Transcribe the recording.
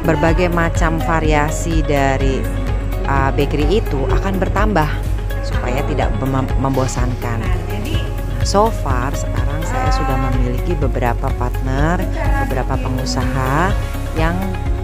berbagai macam variasi dari bakery itu akan bertambah supaya tidak membosankan. So far sekarang saya sudah memiliki beberapa partner, beberapa pengusaha yang